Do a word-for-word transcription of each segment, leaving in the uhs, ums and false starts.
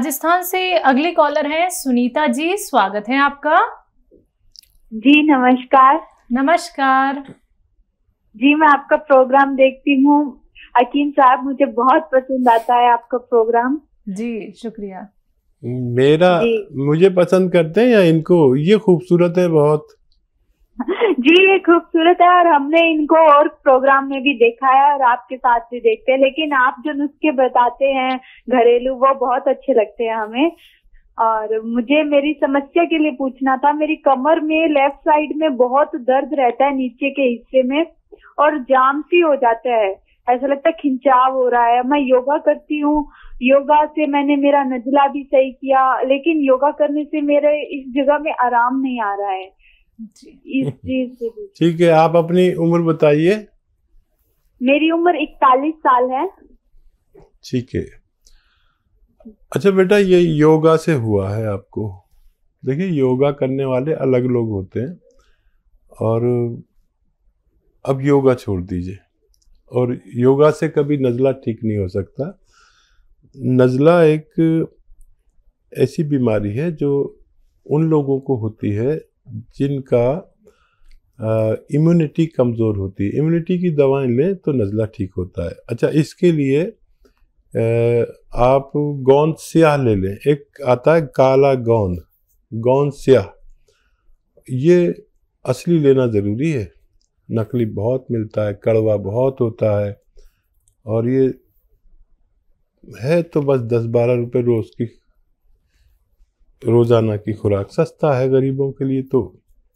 राजस्थान से अगले कॉलर हैं सुनीता जी, स्वागत है आपका। जी नमस्कार। नमस्कार जी, मैं आपका प्रोग्राम देखती हूँ हकीम साहब, मुझे बहुत पसंद आता है आपका प्रोग्राम। जी शुक्रिया। मेरा जी। मुझे पसंद करते हैं या इनको? ये खूबसूरत है बहुत। जी ये खूबसूरत है और हमने इनको और प्रोग्राम में भी देखा है और आपके साथ भी देखते हैं, लेकिन आप जो नुस्खे बताते हैं घरेलू वो बहुत अच्छे लगते हैं हमें। और मुझे मेरी समस्या के लिए पूछना था, मेरी कमर में लेफ्ट साइड में बहुत दर्द रहता है नीचे के हिस्से में और जाम सी हो जाता है, ऐसा लगता है खिंचाव हो रहा है। मैं योगा करती हूँ, योगा से मैंने मेरा नजला भी सही किया, लेकिन योगा करने से मेरे इस जगह में आराम नहीं आ रहा है इस चीज से। ठीक है, आप अपनी उम्र बताइए। मेरी उम्र इकतालीस साल है। ठीक है। अच्छा बेटा, ये योगा से हुआ है आपको? देखिए, योगा करने वाले अलग लोग होते हैं और अब योगा छोड़ दीजिए। और योगा से कभी नज़ला ठीक नहीं हो सकता। नज़ला एक ऐसी बीमारी है जो उन लोगों को होती है जिनका इम्यूनिटी कमज़ोर होती है। इम्यूनिटी की दवाएं लें तो नज़ला ठीक होता है। अच्छा, इसके लिए आ, आप गोंद स्याह ले लें। एक आता है काला गोंद, गोंद स्याह, ये असली लेना ज़रूरी है। नकली बहुत मिलता है, कड़वा बहुत होता है, और ये है तो बस दस बारह रुपए रोज़ की रोज़ाना की खुराक। सस्ता है गरीबों के लिए तो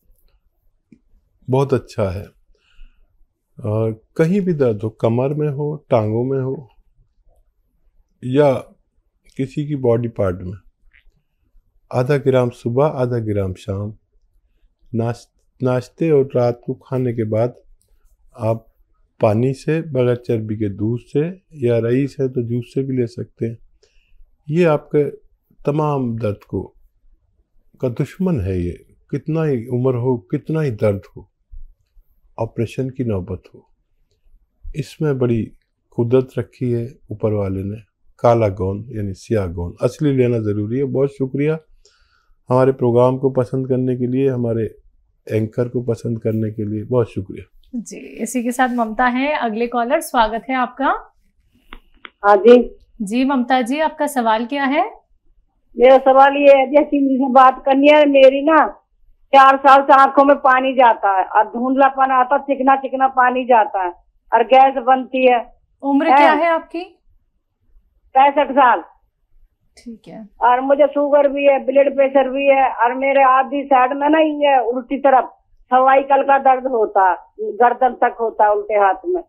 बहुत अच्छा है। और कहीं भी दर्द हो, कमर में हो, टांगों में हो या किसी की बॉडी पार्ट में, आधा ग्राम सुबह आधा ग्राम शाम नाश नाश्ते और रात को खाने के बाद आप पानी से, बगैर चर्बी के दूध से, या रईस है तो जूस से भी ले सकते हैं। ये आपके तमाम दर्द को का दुश्मन है। ये कितना ही उम्र हो, कितना ही दर्द हो, ऑपरेशन की नौबत हो, इसमें बड़ी कुदरत रखी है ऊपर वाले ने। काला गोंद यानी सियाह गोंद असली लेना ज़रूरी है। बहुत शुक्रिया हमारे प्रोग्राम को पसंद करने के लिए, हमारे एंकर को पसंद करने के लिए, बहुत शुक्रिया जी। इसी के साथ ममता है अगले कॉलर, स्वागत है आपका। हाँ जी। जी ममता जी, आपका सवाल क्या है? मेरा सवाल ये है, जैसी मुझे बात करनी है, मेरी ना चार साल से आंखों में पानी जाता है और धुंधलापन आता, चिकना चिकना पानी जाता है और गैस बनती है। उम्र है? क्या है आपकी? पैंसठ साल। ठीक है। और मुझे शुगर भी है, ब्लड प्रेशर भी है, और मेरे आधी साइड में ना ये उल्टी तरफ सर्वाइकल का दर्द होता है, गर्दन तक होता है उल्टे हाथ में।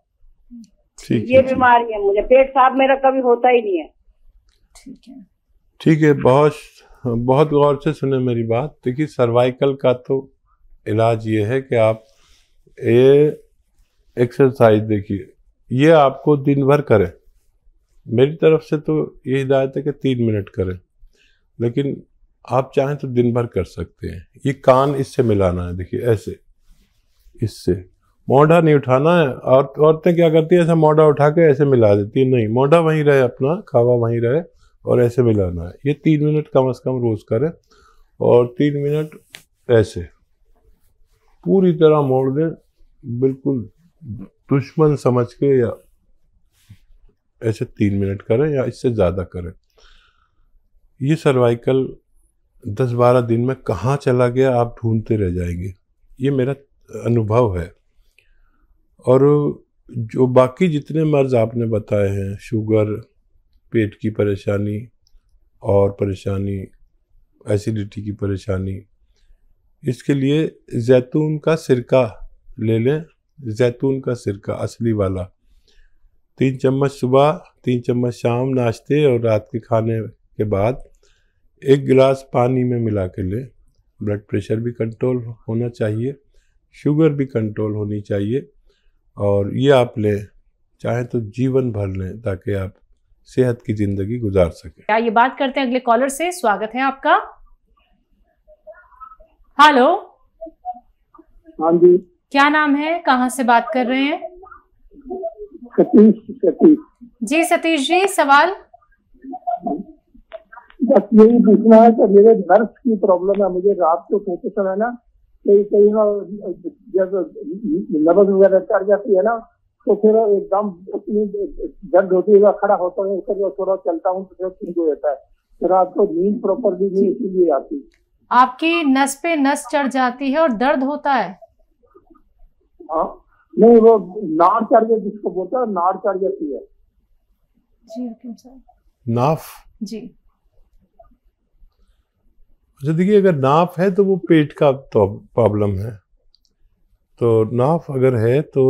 ये बीमारी है मुझे। पेट साफ मेरा कभी होता ही नहीं है। ठीक है ठीक है। बहुत बहुत गौर से सुने मेरी बात। देखिए, सर्वाइकल का तो इलाज ये है कि आप ये एक्सरसाइज, देखिए ये आपको दिन भर करें। मेरी तरफ से तो ये हिदायत है कि तीन मिनट करें, लेकिन आप चाहें तो दिन भर कर सकते हैं। ये कान इससे मिलाना है, देखिए ऐसे, इससे मोढ़ा नहीं उठाना है। और औरतें क्या करती है, ऐसा मोढ़ा उठा के ऐसे मिला देती है। नहीं, मोढ़ा वहीं रहे, अपना खावा वहीं रहे और ऐसे मिलाना है। ये तीन मिनट कम से कम रोज करें और तीन मिनट ऐसे पूरी तरह मोड़ दें, बिल्कुल दुश्मन समझ के, या ऐसे तीन मिनट करें या इससे ज़्यादा करें। ये सर्वाइकल दस बारह दिन में कहाँ चला गया आप ढूंढते रह जाएंगे, ये मेरा अनुभव है। और जो बाकी जितने मर्ज आपने बताए हैं, शुगर, पेट की परेशानी और परेशानी, एसिडिटी की परेशानी, इसके लिए जैतून का सिरका ले लें। जैतून का सिरका असली वाला, तीन चम्मच सुबह, तीन चम्मच शाम, नाश्ते और रात के खाने के बाद एक गिलास पानी में मिला के लें। ब्लड प्रेशर भी कंट्रोल होना चाहिए, शुगर भी कंट्रोल होनी चाहिए, और ये आप लें, चाहे तो जीवन भर लें, ताकि आप सेहत की जिंदगी गुजार सके। क्या ये बात करते हैं अगले कॉलर से, स्वागत है आपका। हेलो। हाँ जी। क्या नाम है, कहाँ से बात कर रहे हैं? सतीश। सतीश जी सतीश जी, सवाल। बस यही पूछना है कि मेरे नर्स की प्रॉब्लम है, मुझे रात को सोते समय ना कहीं कहीं ना जब नब्ज वगैरह चढ़ जाती है ना तो फिर एकदम इतनी दर्द होती है, खड़ा होता हूँ फिर थोड़ा चलता हूँ तो ठीक हो जाता है, तो रात को नींद प्रॉपरली नहीं इसीलिए आती। आपकी नस पे नस चढ़ जाती है और दर्द होता है? हाँ नहीं, वो नाड़ चढ़ गई जिसको बोलते हैं, नाड़ चढ़ जाती है। जी हकीम साहब। नाफ? जी। अच्छा देखिए, अगर नाफ है तो वो पेट का तो प्रॉब्लम है, तो नाफ अगर है तो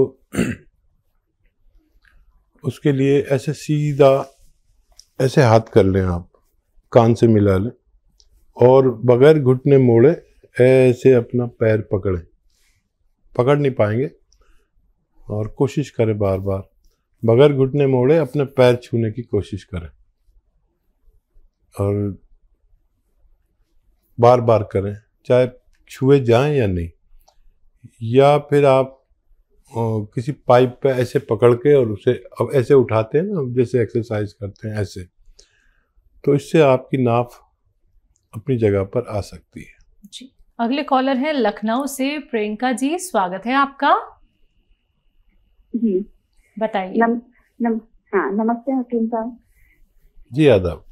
उसके लिए ऐसे सीधा ऐसे हाथ कर लें, आप कान से मिला लें और बगैर घुटने मोड़े ऐसे अपना पैर पकड़ें। पकड़ नहीं पाएंगे और कोशिश करें बार बार बगैर घुटने मोड़े अपने पैर छूने की कोशिश करें और बार बार करें, चाहे छुए जाएं या नहीं। या फिर आप किसी पाइप पे ऐसे पकड़ के और उसे अब ऐसे उठाते हैं ना, जैसे एक्सरसाइज करते हैं ऐसे, तो इससे आपकी नाफ अपनी जगह पर आ सकती है। जी। अगले कॉलर हैं लखनऊ से प्रियंका जी, स्वागत है आपका। जी बताइए। नम, नम, हाँ नमस्ते हकीम साहब। जी आदाब।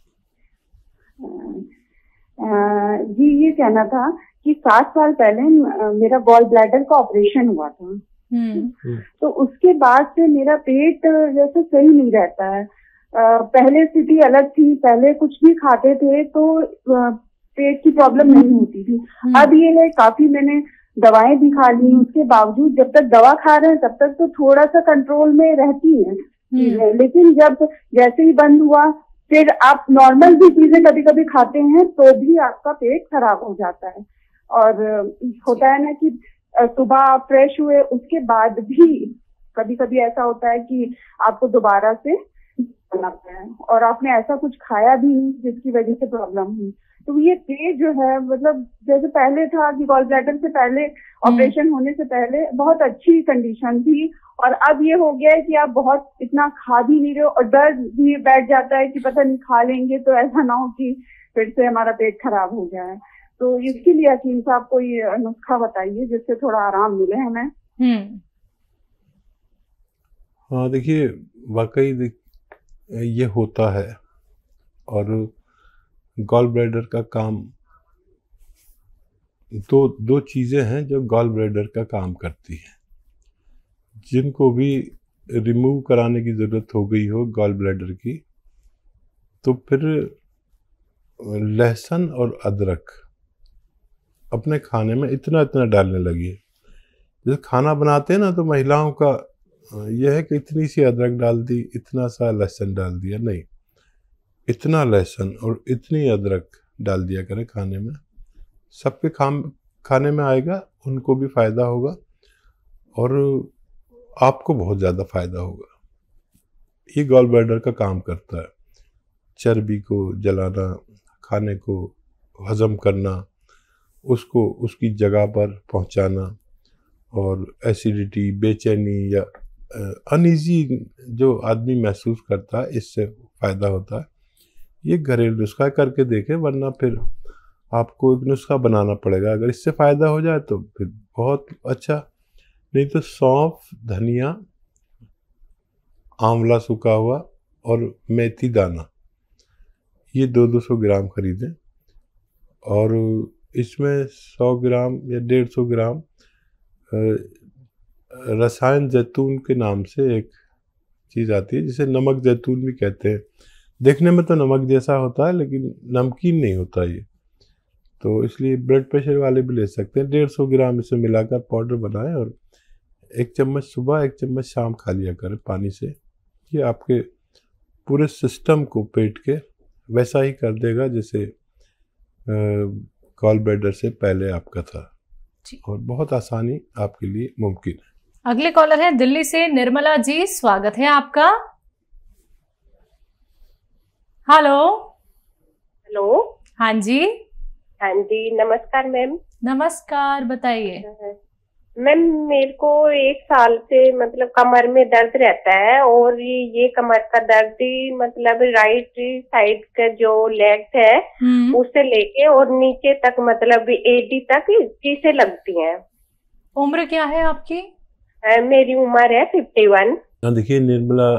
जी ये कहना था कि सात साल पहले मेरा गॉल ब्लैडर का ऑपरेशन हुआ था, तो उसके बाद से मेरा पेट जैसे सही नहीं रहता है। पहले स्थिति अलग थी, पहले कुछ भी खाते थे तो पेट की प्रॉब्लम नहीं होती थी। अब ये है काफी मैंने दवाएं भी खा ली, उसके बावजूद जब तक दवा खा रहे हैं तब तक तो थोड़ा सा कंट्रोल में रहती है चीजें, लेकिन जब जैसे ही बंद हुआ फिर आप नॉर्मल भी चीजें कभी कभी खाते हैं तो भी आपका पेट खराब हो जाता है। और होता है ना कि सुबह फ्रेश हुए उसके बाद भी कभी कभी ऐसा होता है कि आपको दोबारा से करना पड़ा है और आपने ऐसा कुछ खाया भी नहीं जिसकी वजह से प्रॉब्लम हुई। तो ये पेट जो है मतलब जैसे पहले था कि गॉल ब्लैडर से पहले ऑपरेशन होने से पहले बहुत अच्छी कंडीशन थी, और अब ये हो गया है कि आप बहुत इतना खा भी नहीं रहे हो और डर भी बैठ जाता है कि पता नहीं खा लेंगे तो ऐसा ना हो कि फिर से हमारा पेट खराब हो जाए। तो इसके लिए हकीम साहब कोई नुस्खा बताइए जिससे थोड़ा आराम मिले हमें। हाँ देखिए, वाकई ये होता है और गॉल ब्लैडर का काम, दो दो चीज़ें हैं जो गॉल ब्लैडर का काम करती हैं। जिनको भी रिमूव कराने की ज़रूरत हो गई हो गॉल ब्लैडर की, तो फिर लहसुन और अदरक अपने खाने में इतना इतना डालने लगी। जैसे खाना बनाते हैं ना तो महिलाओं का यह है कि इतनी सी अदरक डाल दी, इतना सा लहसुन डाल दिया, नहीं, इतना लहसुन और इतनी अदरक डाल दिया करें खाने में। सबके खाम खाने में आएगा, उनको भी फ़ायदा होगा और आपको बहुत ज़्यादा फ़ायदा होगा। ये गॉल ब्लैडर का काम करता है, चर्बी को जलाना, खाने को हज़म करना, उसको उसकी जगह पर पहुंचाना, और एसिडिटी, बेचैनी या अनईजी जो आदमी महसूस करता है, इससे फ़ायदा होता है। ये घरेलू नुस्खा करके देखें, वरना फिर आपको एक नुस्खा बनाना पड़ेगा। अगर इससे फ़ायदा हो जाए तो फिर बहुत अच्छा, नहीं तो सौंफ, धनिया, आंवला सूखा हुआ और मेथी दाना, ये दो दो सौ ग्राम खरीदें और इसमें सौ ग्राम या डेढ़ सौ ग्राम रसायन जैतून के नाम से एक चीज़ आती है, जिसे नमक जैतून भी कहते हैं। देखने में तो नमक जैसा होता है लेकिन नमकीन नहीं होता ये, तो इसलिए ब्लड प्रेशर वाले भी ले सकते हैं। डेढ़ सौ ग्राम इसे मिलाकर पाउडर बनाएं और एक चम्मच सुबह, एक चम्मच शाम खा लिया करें पानी से। ये आपके पूरे सिस्टम को, पेट के, वैसा ही कर देगा जैसे गॉल ब्लैडर से पहले आपका था, और बहुत आसानी आपके लिए मुमकिन है। अगले कॉलर हैं दिल्ली से निर्मला जी, स्वागत है आपका। हेलो। हेलो। हाँ जी। हाँ जी, नमस्कार मैम। नमस्कार, बताइए। मैम मेरे को एक साल से मतलब कमर में दर्द रहता है, और ये ये कमर का दर्द ही मतलब राइट साइड का जो लेग्स है उससे लेके और नीचे तक मतलब एडी तक चीजें लगती हैं। उम्र क्या है आपकी? आ, मेरी उम्र है फिफ्टी वन। देखिए निर्मला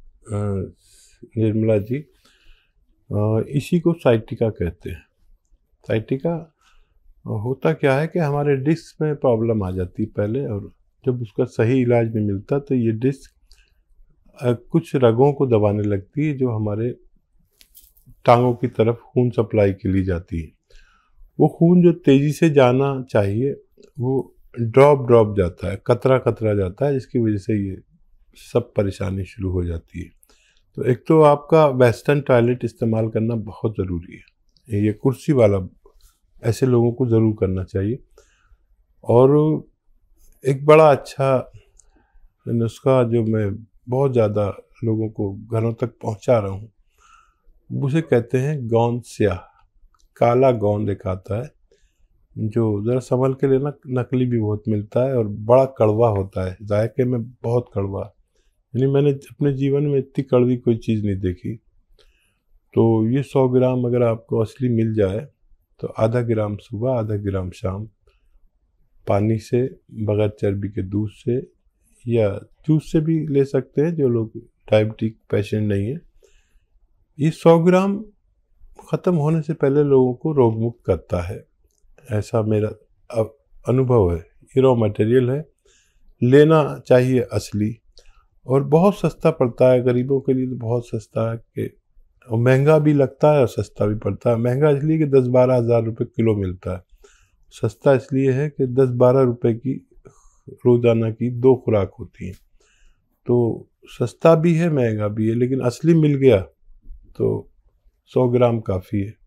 निर्मला जी, आ, इसी को साइटिका कहते हैं। साइटिका होता क्या है कि हमारे डिस्क में प्रॉब्लम आ जाती है पहले, और जब उसका सही इलाज नहीं मिलता तो ये डिस्क कुछ रगों को दबाने लगती है जो हमारे टांगों की तरफ खून सप्लाई के लिए जाती है। वो खून जो तेज़ी से जाना चाहिए वो ड्रॉप ड्रॉप जाता है, कतरा कतरा जाता है, जिसकी वजह से ये सब परेशानी शुरू हो जाती है। तो एक तो आपका वेस्टर्न टॉयलेट इस्तेमाल करना बहुत ज़रूरी है, ये कुर्सी वाला ऐसे लोगों को ज़रूर करना चाहिए। और एक बड़ा अच्छा नुस्खा जो मैं बहुत ज़्यादा लोगों को घरों तक पहुंचा रहा हूँ, उसे कहते हैं गोंद स्याह। काला गोंद एक आता है जो ज़रा संभल के लेना, नकली भी बहुत मिलता है और बड़ा कड़वा होता है, जायके में बहुत कड़वा, यानी मैंने अपने जीवन में इतनी कड़वी कोई चीज़ नहीं देखी। तो ये सौ ग्राम अगर आपको असली मिल जाए तो आधा ग्राम सुबह, आधा ग्राम शाम, पानी से, बगैर चर्बी के दूध से या जूस से भी ले सकते हैं जो लोग डायबिटिक पेशेंट नहीं है। ये सौ ग्राम ख़त्म होने से पहले लोगों को रोग मुक्त करता है, ऐसा मेरा अनुभव है। ये रॉ मटेरियल है, लेना चाहिए असली, और बहुत सस्ता पड़ता है गरीबों के लिए, तो बहुत सस्ता है कि और महंगा भी लगता है और सस्ता भी पड़ता है। महंगा इसलिए कि दस बारह हज़ार रुपये किलो मिलता है, सस्ता इसलिए है कि दस बारह रुपये की रोज़ाना की दो खुराक होती हैं। तो सस्ता भी है, महंगा भी है, लेकिन असली मिल गया तो सौ ग्राम काफ़ी है,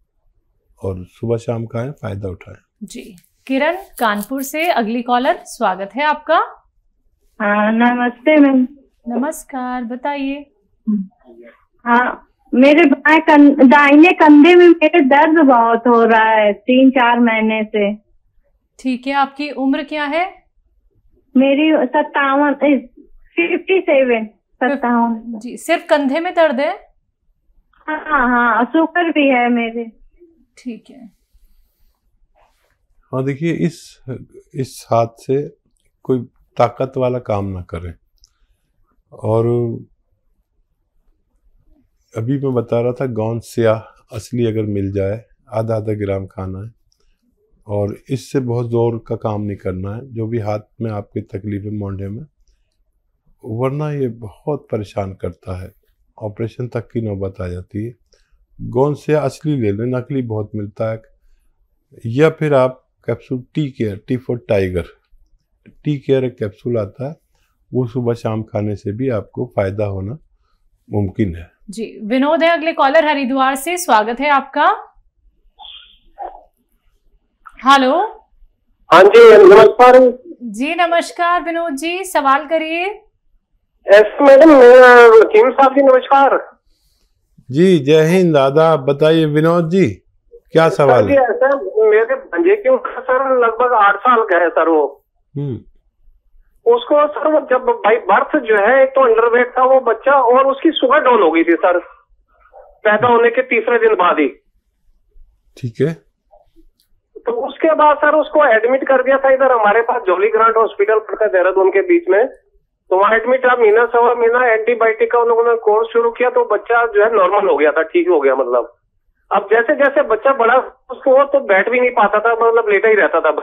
और सुबह शाम खाएं, फ़ायदा उठाएं। जी। किरण कानपुर से अगली कॉलर, स्वागत है आपका। हाँ नमस्ते मैम। नमस्कार, बताइए। हाँ, मेरे बाएं कं, दाहिने कंधे में मेरे दर्द बहुत हो रहा है तीन चार महीने से। ठीक है, आपकी उम्र क्या है? मेरी सत्तावन फिफ्टी सेवन सत्तावन। जी, सिर्फ कंधे में दर्द है? हाँ हाँ, शुगर भी है मेरे। ठीक है। हाँ देखिए, इस इस हाथ से कोई ताकत वाला काम ना करें, और अभी मैं बता रहा था गोंद स्याह असली अगर मिल जाए, आधा आधा ग्राम खाना है, और इससे बहुत ज़ोर का काम नहीं करना है जो भी हाथ में आपकी तकलीफ है मोंढे में, वरना ये बहुत परेशान करता है, ऑपरेशन तक की नौबत आ जाती है। गोंद स्याह असली ले लें, नकली बहुत मिलता है, या फिर आप capsule T care, T for tiger, T care एक कैप्सूल आता है, वो सुबह शाम खाने से भी आपको फ़ायदा होना मुमकिन है। जी। विनोद है अगले कॉलर हरिद्वार से, स्वागत है आपका। हेलो। हाँ जी नमस्कार। जी नमस्कार विनोद जी, सवाल करिए। एस मैडम, वकीम साहब जी नमस्कार। जी जय हिंद, आदाब। बताइए विनोद जी, क्या सवाल है? सर मेरे भंजे की उम्र सर लगभग आठ साल का है सर। वो उसको सर वो जब भाई बर्थ जो है, एक तो अंडरवेट था वो बच्चा, और उसकी शुगर डाउन हो गई थी सर पैदा होने के तीसरे दिन बाद ही। ठीक है। तो उसके बाद सर उसको एडमिट कर दिया था इधर हमारे पास जॉली ग्रांट हॉस्पिटल पड़ता है देहरादून के बीच में। तो वहाँ एडमिट आप महीना सवा महीना एंटीबायोटिक का उन्होंने कोर्स शुरू किया, तो बच्चा जो है नॉर्मल हो गया था, ठीक हो गया। मतलब अब जैसे जैसे बच्चा बड़ा उसको तो बैठ भी नहीं पाता था, मतलब लेटा ही रहता था।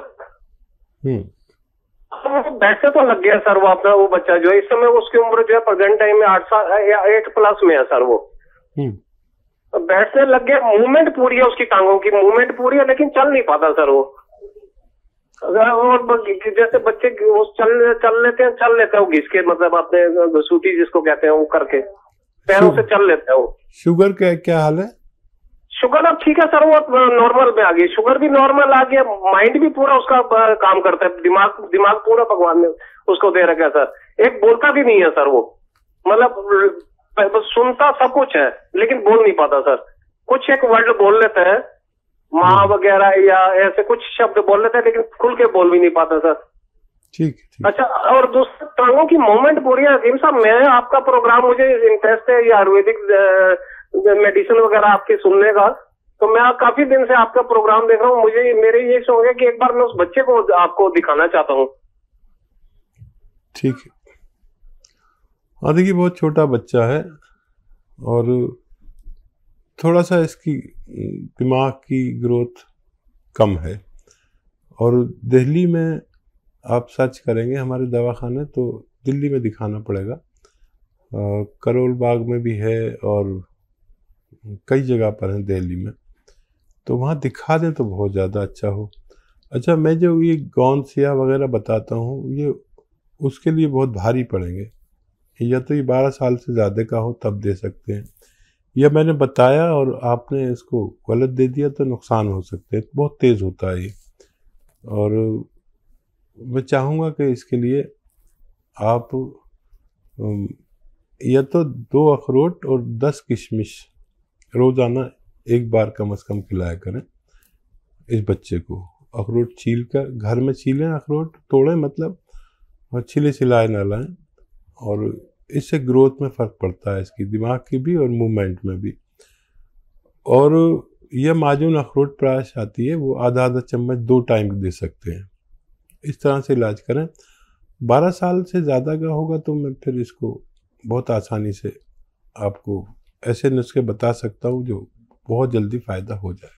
बैठने तो लग गया सर वो अपना, वो बच्चा जो है इस समय उसकी उम्र जो है प्रेजेंट टाइम में आठ साल एट प्लस में है सर। वो बैठने लग गया, मूवमेंट पूरी है उसकी, टांगों की मूवमेंट पूरी है, लेकिन चल नहीं पाता सर वो। और जैसे बच्चे वो चल चल लेते हैं चल लेते हैं वो घिस के, मतलब अपने सूटी जिसको कहते हैं वो करके पैरों से चल लेते हैं वो। शुगर का क्या हाल है? शुगर अब ठीक है सर, वो नॉर्मल में आ गई, शुगर भी नॉर्मल आ गया, माइंड भी पूरा उसका काम करता है, दिमाग दिमाग पूरा भगवान ने उसको दे रखा है सर। एक बोलता भी नहीं है सर वो, मतलब सुनता सब कुछ है लेकिन बोल नहीं पाता सर। कुछ एक वर्ड बोल लेते हैं, माँ वगैरह या ऐसे कुछ शब्द बोल लेते हैं, लेकिन खुल के बोल भी नहीं पाता सर। ठीक ठीक। अच्छा, और दूसरा टांगों की मूवमेंट पूरी है। हकीम साहब, मैं आपका प्रोग्राम, मुझे इंटरेस्ट है ये आयुर्वेदिक मेडिसिन वगैरह आपके सुनने का, तो मैं काफी दिन से आपका प्रोग्राम देख रहा हूँ। मुझे मेरे ये शौक है कि एक बार मैं उस बच्चे को आपको दिखाना चाहता हूँ। ठीक है। हाँ देखिए, बहुत छोटा बच्चा है और थोड़ा सा इसकी दिमाग की ग्रोथ कम है, और दिल्ली में आप सर्च करेंगे हमारे दवाखाने तो दिल्ली में दिखाना पड़ेगा। करोल बाग में भी है और कई जगह पर है दिल्ली में, तो वहाँ दिखा दें तो बहुत ज़्यादा अच्छा हो। अच्छा, मैं जो ये गौन सिया वगैरह बताता हूँ, ये उसके लिए बहुत भारी पड़ेंगे। या तो ये बारह साल से ज़्यादा का हो तब दे सकते हैं, या मैंने बताया और आपने इसको गलत दे दिया तो नुकसान हो सकते हैं। बहुत तेज़ होता है ये, और मैं चाहूँगा कि इसके लिए आप या तो दो अखरोट और दस किशमिश रोज़ाना एक बार कम से कम खिलाया करें इस बच्चे को। अखरोट छील कर घर में छीलें, अखरोट तोड़ें मतलब, और छिले छिलाए ना लाएं, और इससे ग्रोथ में फ़र्क पड़ता है, इसकी दिमाग की भी और मूवमेंट में भी। और यह माजून अखरोट प्राश आती है, वो आधा आधा चम्मच दो टाइम दे सकते हैं। इस तरह से इलाज करें। बारह साल से ज़्यादा का होगा तो मैं फिर इसको बहुत आसानी से आपको ऐसे नुस्खे बता सकता हूँ जो बहुत जल्दी फ़ायदा हो जाए।